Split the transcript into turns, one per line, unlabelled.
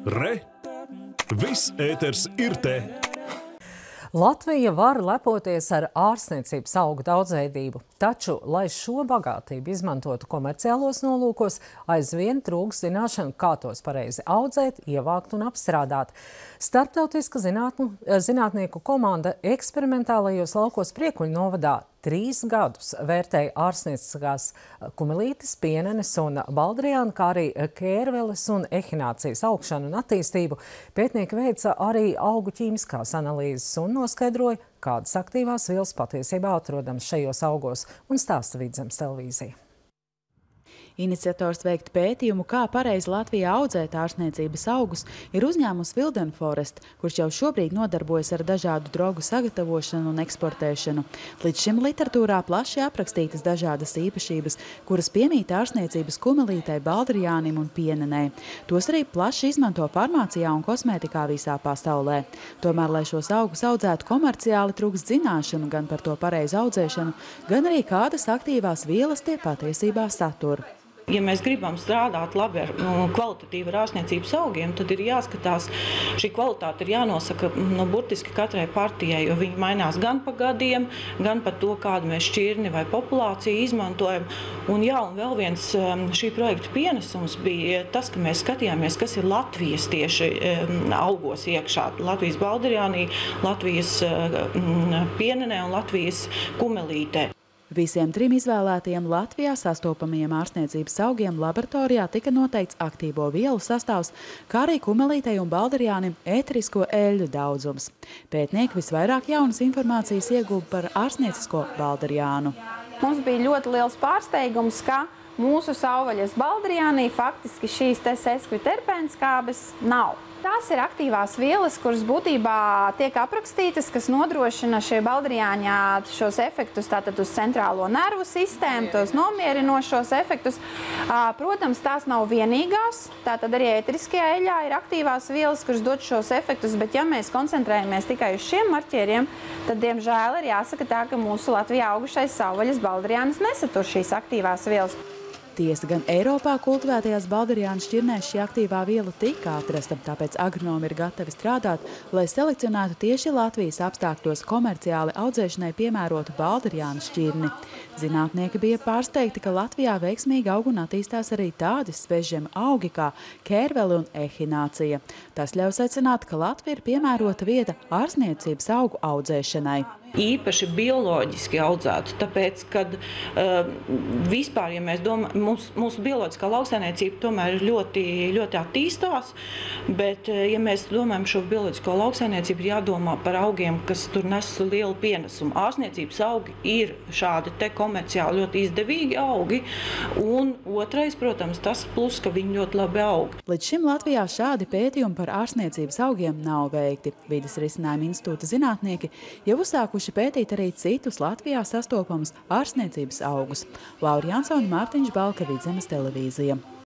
Re! Viss ēters ir te!
Latvija var lepoties ar ārstniecības augu daudzveidību, taču, lai šo bagātību izmantotu komerciālos nolūkos, aizvien trūkst zināšanu, kā tos pareizi audzēt, ievākt un apstrādāt. Starptautiska zinātnieku komanda eksperimentālajos laukos Priekuļu novadā 3 gadus vērtēja ārstnieciskās kumelītes, pienenes un baldrijānu, kā arī kērveles un ehinācijas augšanu un attīstību. Pētnieki veica arī augu ķīmiskās analīzes un noskaidroja, kādas aktīvās vielas patiesībā atrodamas šajos augos, un stāsta Vidzemes televīzija.
Iniciators veikt pētījumu, kā pareizi Latvijā audzēt ārstniecības augus, ir uzņēmums Wildenforest, kurš jau šobrīd nodarbojas ar dažādu drogu sagatavošanu un eksportēšanu. Līdz šim literatūrā plaši aprakstītas dažādas īpašības, kuras piemīt ārstniecības kumelītei, baldrijānim un pienenei. Tos arī plaši izmanto farmācijā un kosmētikā visā pasaulē. Tomēr, lai šos augus audzētu komerciāli, trūkst zināšanu gan par to pareizu audzēšanu, gan arī kādas aktīvās vielas tie patiesībā satur.
Ja mēs gribam strādāt labi ar kvalitatīvu ārstniecības augiem, tad ir jāskatās, šī kvalitāte ir jānosaka burtiski katrai partijai, jo viņi mainās gan pa gadiem, gan par to, kādu mēs šķirni vai populāciju izmantojam. Un vēl viens šī projekta pienesums bija tas, ka mēs skatījāmies, kas ir Latvijas tieši augos iekšā. Latvijas baldrijānī, Latvijas pienenē un Latvijas kumelītē.
Visiem 3 izvēlētajiem Latvijā sastopamajiem ārstniecības augiem laboratorijā tika noteikts aktīvo vielu sastāvs, kā arī kumelītei un baldrijānim ēterisko eļļu daudzums. Pētnieki visvairāk jaunas informācijas ieguva par ārstniecisko baldrijānu.
Mums bija ļoti liels pārsteigums, ka mūsu savvaļas baldrijānī faktiski šīs seskviterpēnskābes nav. Tās ir aktīvās vielas, kuras būtībā tiek aprakstītas, kas nodrošina šie baldrijāņā šos efektus tātad uz centrālo nervu sistēmu, tos nomierinošos efektus. Protams, tās nav vienīgās, tātad arī ēteriskajā eļļā ir aktīvās vielas, kuras dod šos efektus, bet ja mēs koncentrējamies tikai uz šiem marķieriem, tad, diemžēl, ir jāsaka tā, ka mūsu Latvijā augušais savvaļas baldrijānis nesatur šīs aktīvās vielas.
Tiesa, gan Eiropā kultivētajās baldrijānu šķirnēs šī aktīvā viela tika atrasta, tāpēc agronomi ir gatavi strādāt, lai selekcionētu tieši Latvijas apstākļos komerciāli audzēšanai piemērotu baldrijānu šķirni. Zinātnieki bija pārsteigti, ka Latvijā veiksmīgi aug un attīstās arī tādi svežiem augi kā kērvele un ehinācija. Tas ļauj secināt, ka Latvija ir piemērota vieta ārstniecības augu audzēšanai.
Īpaši bioloģiski audzētu, tāpēc, kad vispār, ja mēs domājam, mūsu bioloģiskā lauksaimniecība tomēr ļoti attīstās, bet, ja mēs domājam šo bioloģisko lauksaimniecību, ir jādomā par augiem, kas tur nes lielu pienesumu. Ārstniecības augi ir šādi te komerciāli ļoti izdevīgi augi, un otrais, protams, tas plus, ka viņi ļoti labi aug.
Līdz šim Latvijā šādi pētījumi par ārstniecības augiem nav veikti. Vides risinājuma institūta zinātnieki jau uzsākuši pētīt arī citus Latvijā sastopamus ārstniecības augus. Laura Jansone, Mārtiņš Balka, Vidzemes televīzija.